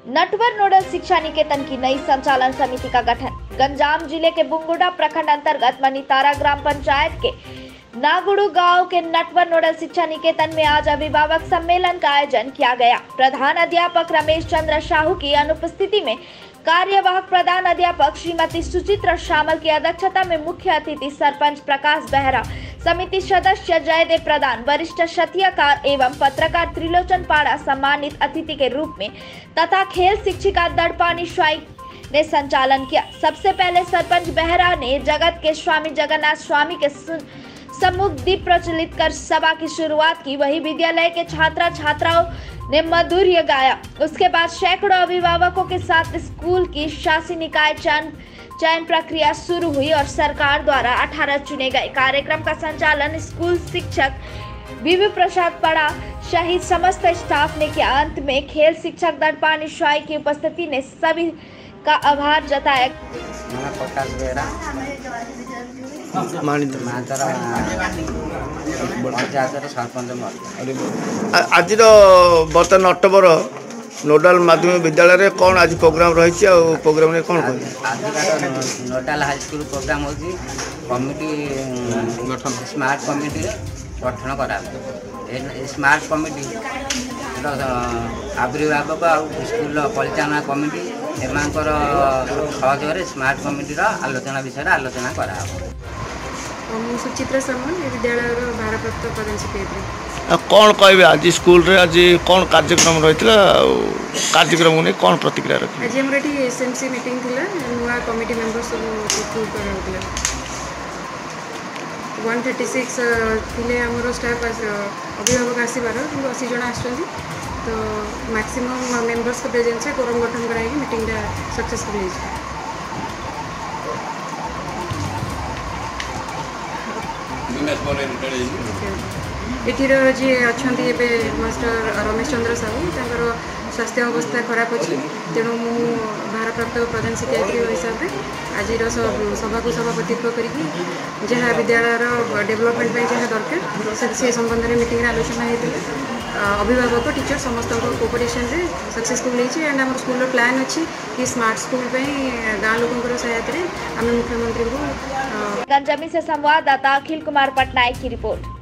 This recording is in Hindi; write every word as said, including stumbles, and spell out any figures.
नटवर नोडल शिक्षा निकेतन की नई संचालन समिति का गठन। गंजाम जिले के बुंगुडा प्रखंड अंतर्गत मनीतारा ग्राम पंचायत के नागुड़ू गांव के नटवर नोडल शिक्षा निकेतन में आज अभिभावक सम्मेलन का आयोजन किया गया। प्रधान अध्यापक रमेश चंद्र साहू की अनुपस्थिति में कार्यवाहक प्रधान अध्यापक श्रीमती सुचित्रा शामल की अध्यक्षता में मुख्य अतिथि सरपंच प्रकाश बेहरा, समिति सदस्य जयदेव प्रधान, वरिष्ठ सत्याकार एवं पत्रकार त्रिलोचन पाड़ा सम्मानित अतिथि के रूप में तथा खेल शिक्षिका दड़पानी स्वाई ने संचालन किया। सबसे पहले सरपंच बेहरा ने जगत के स्वामी जगन्नाथ स्वामी के सम्मुख दीप प्रज्वलित कर सभा की शुरुआत की। वही विद्यालय के छात्रा छात्राओं ने मधुर्य गाया। उसके बाद सैकड़ों अभिभावकों के साथ स्कूल की शासी निकाय चयन चयन प्रक्रिया शुरू हुई और सरकार द्वारा अठारह चुने गए। कार्यक्रम का संचालन स्कूल शिक्षक विभु प्रसाद पड़ा सहित समस्त स्टाफ ने किया। अंत में खेल शिक्षक दड़पानी स्वाई की उपस्थिति ने सभी का आभार जताया। आज बर्तमान अक्टोबर नोडाल माध्यमिक विद्यालय रे कौन आज प्रोग्राम रही प्रोग्राम रे कौन आज नोडाल हाई स्कूल प्रोग्राम हो कमिटी गठन स्मार्ट कमिटी गठन करा स्मार्ट कमिटी आविर्भावक और स्कूल परिचालना कमिटी एमांकर सहयोग स्मार्ट कमिटी आलोचना विषय आलोचना करा। सुचित्रा सामल विद्यालय भारप्राप्त प्रधान शिक्षक। कौन कहे आज स्कूल रे आज कौन कार्यक्रम रही कार्यक्रम ने कौन प्रतिक्रिया रखी? आज हमर एटी एसएमसी मीटिंग थिला नुआ कमिटी मेंबर्स सब अप्रूव कराउतला एक सौ छत्तीस थिले हमर स्टाफ अभिभावक आसीबार कि अस्सी जन आछथि तो मैक्सिमम मेंबर्स के प्रेजेंस से कोरम गठन कराई मीटिंग दा सक्सेसफुल हे। एठिर जी अच्छा मास्टर रमेश चंद्र साहू तर स्वास्थ्य अवस्था खराब अच्छी तेणु मु भारप्राप्त प्रधान शिक्षयित्री हिसाब से आज सभा को सभापतित्व करके जहाँ विद्यालय डेवलपमेंट जहाँ दरकार से संबंध में मीटिंग आलोचना होता। अभिभावक टीचर समस्त कोऑपरेशन रे सक्सेसफुल होती एंड आम स्कूल प्लान अच्छी कि स्मार्ट स्कूल गाँव लोकों सहायता आम मुख्यमंत्री को। गंजामी से संवाददाता अखिल कुमार पटनायक की रिपोर्ट।